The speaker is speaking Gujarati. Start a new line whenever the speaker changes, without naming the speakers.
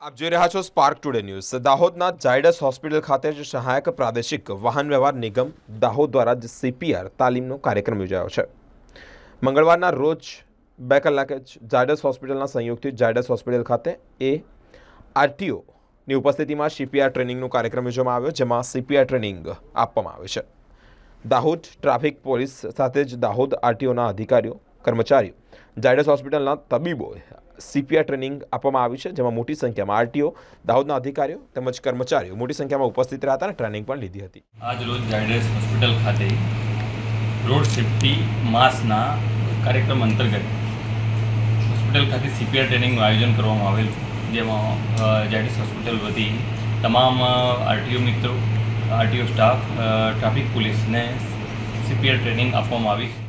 આપ જોઈ રહ્યા છો સ્પાર્ક ટુડે ન્યૂઝ। દાહોદના ઝાયડસ હોસ્પિટલ ખાતે જ સહાયક પ્રાદેશિક વાહન વ્યવહાર નિગમ દાહોદ દ્વારા જ CPR તાલીમનો કાર્યક્રમ યોજાયો છે। મંગળવારના રોજ 2 કલાકે ઝાયડસ હોસ્પિટલના સંયુક્તથી ઝાયડસ હોસ્પિટલ ખાતે RTOની ઉપસ્થિતિમાં CPR ટ્રેનિંગનો કાર્યક્રમ યોજવામાં આવ્યો, જેમાં CPR ટ્રેનિંગ આપવામાં આવે છે। દાહોદ ટ્રાફિક પોલીસ સાથે જ દાહોદ RTOના અધિકારીઓ, કર્મચારીઓ, ઝાયડસ હોસ્પિટલના તબીબોએ CPR ટ્રેનિંગ આપવામાં આવી છે, જેમાં મોટી સંખ્યામાં RTO, દાહોદના અધિકારીઓ તેમજ કર્મચારીઓ મોટી સંખ્યામાં ઉપસ્થિત રહ્યા હતા અને ટ્રેનિંગ પણ લીધી હતી।
આજ રોજ ઝાયડસ હોસ્પિટલ ખાતે રોડ સેફ્ટી માસના કાર્યક્રમ અંતર્ગત હોસ્પિટલ ખાતે CPR ટ્રેનિંગનું આયોજન કરવામાં આવેલું, જેમાં ઝાયડસ હોસ્પિટલ વતી તમામ RTO મિત્રો, RTO સ્ટાફ, ટ્રાફિક પોલીસને CPR ટ્રેનિંગ આપવામાં આવી।